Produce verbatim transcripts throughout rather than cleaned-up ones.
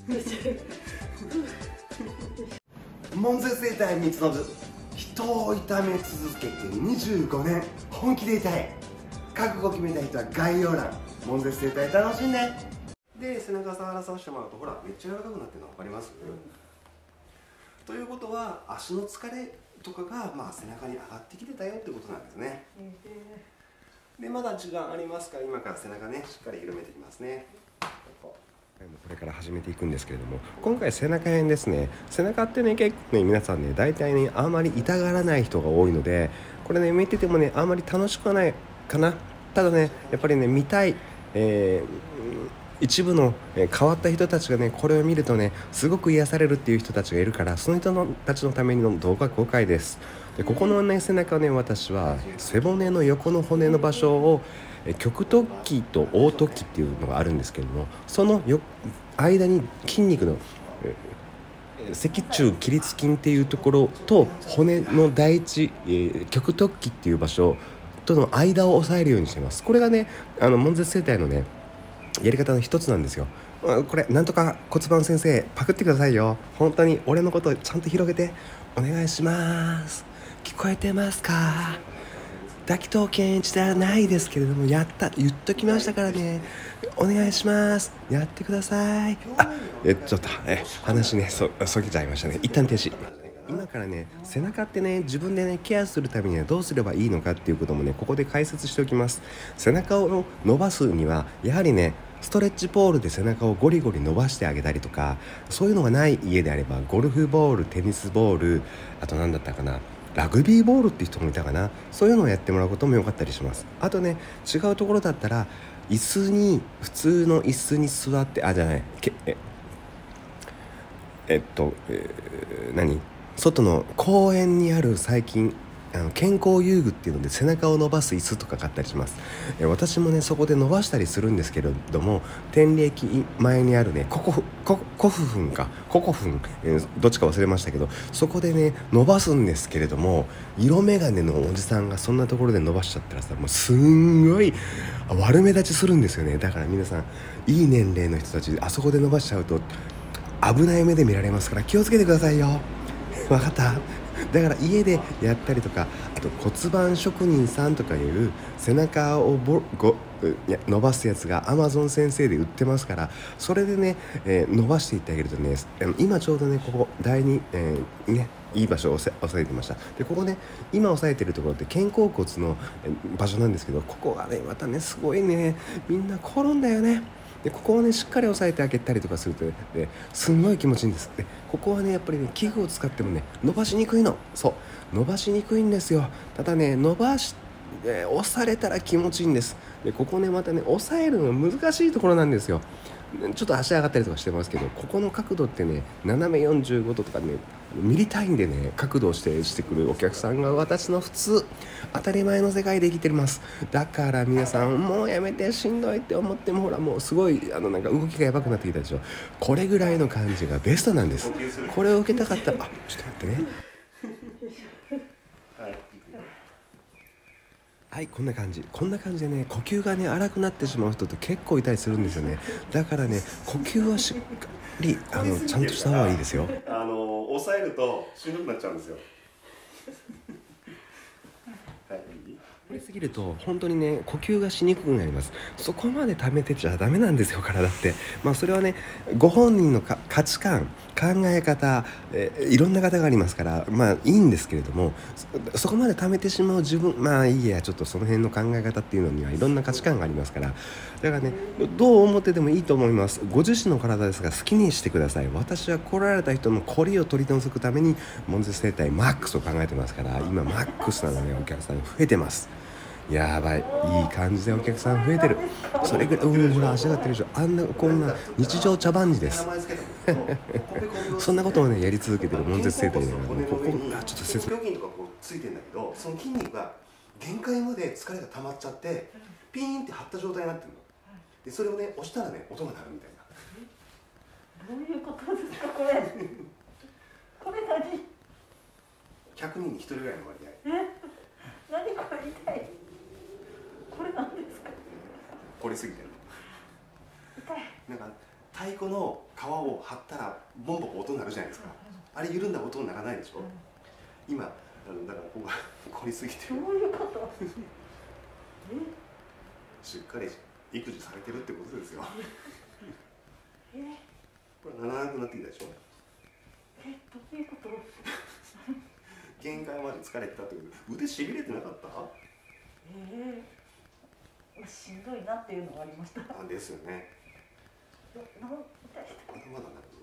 門前生態三つのぶ、人を痛め続けてにじゅうごねん、本気で痛い。覚悟決めた人は概要欄、門前生態楽しんで。で、背中触らさせてもらうと、ほらめっちゃ柔らかくなってるの分かります？ということは足の疲れとかが、まあ、背中に上がってきてたよってことなんですね。で、まだ時間ありますから、今から背中ねしっかり緩めていきますね。これから始めていくんですけれども、今回背中編ですね。背中ってね、結構ね皆さんね大体ねあんまり痛がらない人が多いので、これね見ててもねあんまり楽しくはないかな。ただねやっぱりね見たい、えー一部の変わった人たちがねこれを見るとねすごく癒されるっていう人たちがいるから、その人のたちのためにの動画公開です。でここのね背中ね、私は背骨の横の骨の場所を極突起と大突起っていうのがあるんですけれども、そのよ間に筋肉の脊柱起立筋っていうところと骨の第一、えー、極突起っていう場所との間を押さえるようにしています。これがねあの門前生態のねやり方の一つなんですよ。これなんとか骨盤先生パクってくださいよ。本当に俺のことをちゃんと広げてお願いします。聞こえてますか？滝藤健一ではないですけれども、やった言っときましたからね。お願いします。やってください。あえちょっとえ話ねそそげちゃいましたね。一旦停止。今からね背中ってね自分でねケアするためにはどうすればいいのかっていうこともねここで解説しておきます。背中を伸ばすにはやはりねストレッチポールで背中をゴリゴリ伸ばしてあげたりとか、そういうのがない家であればゴルフボール、テニスボール、あと何だったかな、ラグビーボールっていう人もいたかな、そういうのをやってもらうこともよかったりします。あとね違うところだったら椅子に普通の椅子に座ってあじゃないけええっと、えー、何外の公園にある最近あの健康遊具っていうので背中を伸ばす椅子とか買ったりします。え私もねそこで伸ばしたりするんですけれども、天霊機前にあるねココフココフフンかココフン、えー、どっちか忘れましたけど、そこでね伸ばすんですけれども、色眼鏡のおじさんがそんなところで伸ばしちゃったらさ、もうすんごい悪目立ちするんですよね。だから皆さんいい年齢の人たちあそこで伸ばしちゃうと危ない目で見られますから気をつけてくださいよ。分かった？だから家でやったりとか、あと骨盤職人さんとかいう背中をぼご伸ばすやつがアマゾン先生で売ってますから、それでね、えー、伸ばしていってあげるとね、今ちょうどねここ第二、えー、ねいい場所を押さえてました。でここね今押さえてるところって肩甲骨の場所なんですけど、ここがねまたねすごいねみんな転んだよね。でここをねしっかり押さえてあげたりとかすると、ね、すんごい気持ちいいんです。でここはねやっぱりね器具を使ってもね伸ばしにくいの。そう伸ばしにくいんですよ。ただね伸ばし、えー、押されたら気持ちいいんです。でここねまたね押さえるの難しいところなんですよ。ちょっと足上がったりとかしてますけど、ここの角度ってね斜めよんじゅうごどとかねミリ単位でね角度を指定してくるお客さんが私の普通当たり前の世界で生きてます。だから皆さんもうやめてしんどいって思っても、ほらもうすごいあのなんか動きがやばくなってきたでしょ。これぐらいの感じがベストなんです。これを受けたかったらあちょっと待ってねはい、こんな感じこんな感じでね呼吸がね荒くなってしまう人って結構いたりするんですよね。だからね呼吸はしっかりあのちゃんとした方がいいですよ。あの抑えるとしんどくなっちゃうんですよこれすぎると本当にね呼吸がしにくくなります。そこまで溜めてちゃダメなんですよ体って。まあそれはねご本人のか価値観考え方、えー、いろんな方がありますからまあいいんですけれども、そこまで溜めてしまう自分まあいいやちょっとその辺の考え方っていうのにはいろんな価値観がありますから、だからねどう思っててもいいと思います。ご自身の体ですが好きにしてください。私は来られた人のコリを取り除くために門前生態マックスを考えてますから、今マックスなのでお客さん増えてます。やばいいい感じでお客さん増えてる。それぐらいうんほら足上がってるでしょ。あんなこんな日常茶番児ですそんなことをねやり続けてる門前生態だから、ね、ここあちょっと説明。胸筋とかこうついてんだけど、その筋肉が限界まで疲れが溜まっちゃってピーンって張った状態になってるので、それをね押したらね音が鳴るみたいな。 どういうことですかこれこれ何ひゃくにんにひとりぐらいの割合。 え何これ痛い。これ何ですか。 これすぎてる。 痛い。 なんか太鼓の皮を張ったらボンボン音になるじゃないですか。あれ緩んだ音にならないでしょ。今あのだからここが凝りすぎてる。 どういうことえしっかり育児されてるってことですよ。 えこれならなくなってきたでしょ。 えどういうこと限界まで疲れてたってこと。腕しびれてなかった？ ええー、しんどいなっていうのはありました。 あですよね。 なん痛いまだまだなるぞ。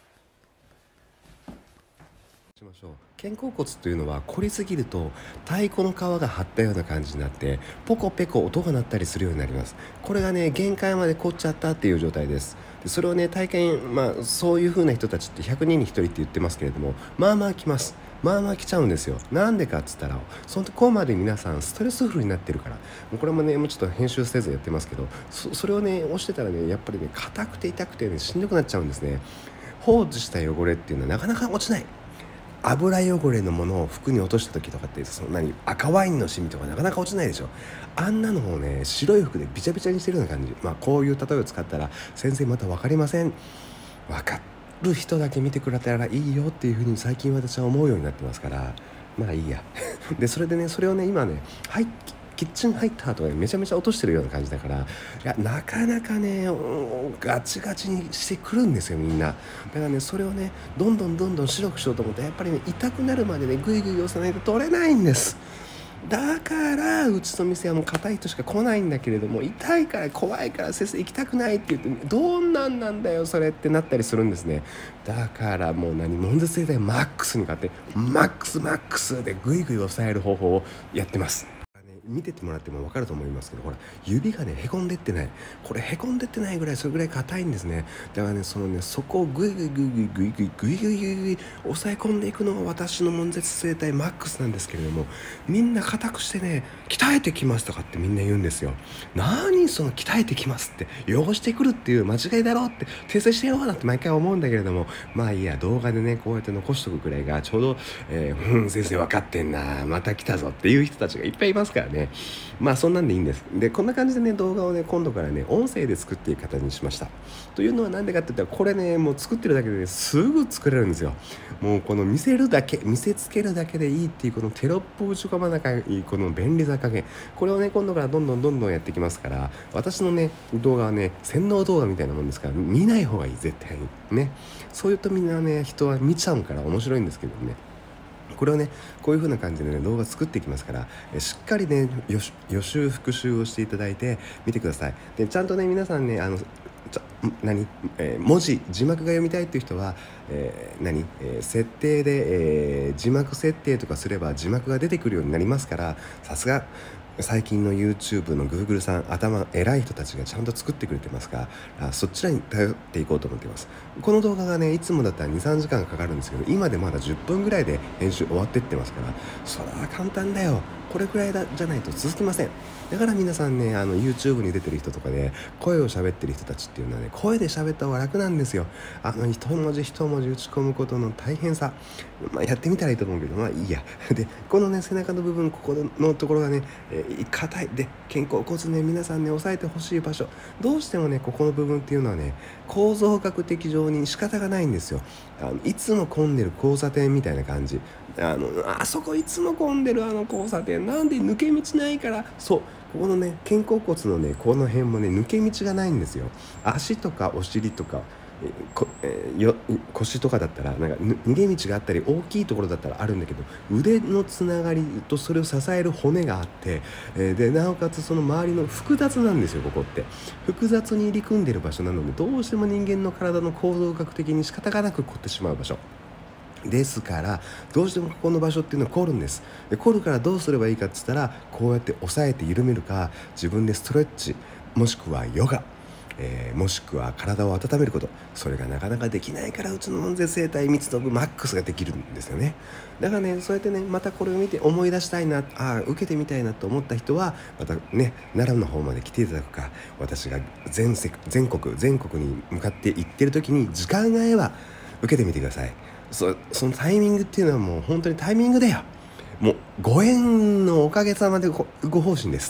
しましょう。肩甲骨というのは凝りすぎると太鼓の皮が張ったような感じになってポコペコ音が鳴ったりするようになります。これがね限界まで凝っちゃったっていう状態です。でそれをね体験、まあそういう風な人たちってひゃくにんにひとりって言ってますけれども、まあまあ来ます。まあまあ来ちゃうんですよ。なんでかっつったらそのとこまで皆さんストレスフルになってるから。もうこれもねもうちょっと編集せずやってますけど、 そ, それをね押してたらねやっぱりね硬くて痛くてねしんどくなっちゃうんですね。放置した汚れっていうのはなかなか落ちない。油汚れのものを服に落とした時とかってその何赤ワインのシミとかなかなか落ちないでしょ。あんなのをね白い服でビチャビチャにしてるような感じ。まあこういう例えを使ったら先生また分かりません。分かる人だけ見てくれたらいいよっていうふうに最近私は思うようになってますから、まあいいや。でそれでねそれをね今ねはいキッチンハイターとかめちゃめちゃ落としてるような感じだから、いやなかなかねガチガチにしてくるんですよみんな。だからねそれをねどんどんどんどん白くしようと思ってやっぱりね痛くなるまでねグイグイ押さないと取れないんです。だからうちの店はもう硬い人しか来ないんだけれども、痛いから怖いから先生行きたくないって言って、ね、どんなんなんだよそれってなったりするんですね。だからもう何悶絶性でマックスに買ってマックスマックスでグイグイ押さえる方法をやってます。見ててもらっても分かると思いますけど、ほら指がねへこんでってない、これへこんでってないぐらいそれぐらい硬いんですね。だからねそのねそこをグイグイグイグイグイグイグイグイグイグイ抑え込んでいくのが私の悶絶生態マックスなんですけれども、みんな硬くしてね鍛えてきますとかってみんな言うんですよ。何その鍛えてきますって汚してくるっていう間違いだろうって訂正してよなって毎回思うんだけれども、まあいいや動画でねこうやって残しとくくらいがちょうど、えー、うん先生分かってんなまた来たぞっていう人たちがいっぱいいますからね。まあそんなんでいいんです。でこんな感じでね動画をね今度からね音声で作っていく形にしました。というのはなんでかって言ったらこれねもう作ってるだけで、ね、すぐ作れるんですよ。もうこの見せるだけ見せつけるだけでいいっていうこのテロップ打ち込まなきゃいいこの便利さ加減、これをね今度からどんどんどんどんやってきますから、私のね動画はね洗脳動画みたいなもんですから見ない方がいい絶対にね。そういうとみんなね人は見ちゃうから面白いんですけどね。これをねこういう風な感じでね動画作っていきますから、えしっかりね予習復習をしていただいて見てください。でちゃんとね皆さんねあのちょ何、えー、文字字幕が読みたいっていう人は、えー、何、えー、設定で、えー、字幕設定とかすれば字幕が出てくるようになりますから、さすが最近の YouTube の Google さん頭偉い人たちがちゃんと作ってくれてますから、そちらに頼っていこうと思っています。この動画がねいつもだったら にさんじかんかかるんですけど、今でまだじゅっぷんぐらいで編集終わってってますから、それは簡単だよ。これくらいだじゃないと続きません。だから皆さんねあの YouTube に出てる人とかで声を喋ってる人たちっていうのはね声で喋った方が楽なんですよ。あの一文字一文字打ち込むことの大変さ、まあ、やってみたらいいと思うけどまあいいや。でこのね背中の部分ここのところがね硬、えー、いで肩甲骨ね皆さんね押さえてほしい場所、どうしてもねここの部分っていうのはね構造学的上に仕方がないんですよ。あのいつも混んでる交差点みたいな感じ、あのあそこいつも混んでるあの交差点なんで抜け道ないから、そうここのね肩甲骨のねこの辺もね抜け道がないんですよ。足とかお尻とかえこえー、よ腰とかだったらなんか逃げ道があったり大きいところだったらあるんだけど、腕のつながりとそれを支える骨があって、えー、でなおかつその周りの複雑なんですよ。ここって複雑に入り組んでる場所なので、どうしても人間の体の構造学的に仕方がなく凝ってしまう場所ですから、どうしてもここの場所っていうのは凝るんです。で凝るからどうすればいいかって言ったら、こうやって押さえて緩めるか、自分でストレッチもしくはヨガ、えー、もしくは体を温めること、それがなかなかできないからうちの悶絶生態密度部マックスができるんですよね。だからねそうやってねまたこれを見て思い出したいな、ああ受けてみたいなと思った人はまたね奈良の方まで来ていただくか、私が全世全国全国に向かって行ってる時に時間が合えば受けてみてください。そ, そのタイミングっていうのはもう本当にタイミングだよ。もうご縁のおかげさまで ご, ご奉仕です。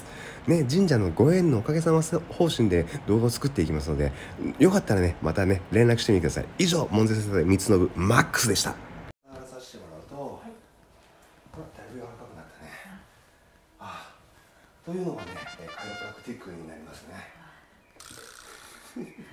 ね、神社のご縁のおかげさま方針で動画を作っていきますので、よかったらねまたね連絡してみてください。以上、門前生態三つのぶマックスでした。触らさせてもらうと、はい、これだいぶ柔らかくなったね。ああ、というのがねカイロプラクティックになりますね。